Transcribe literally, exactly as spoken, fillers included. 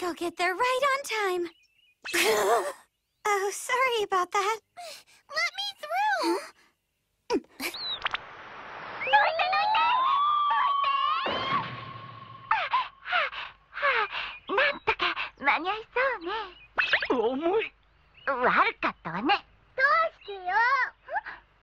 I'll get there right on time. Oh, sorry about that. Let me through! Huh? なんとか間に合いそうね。重い。悪かっ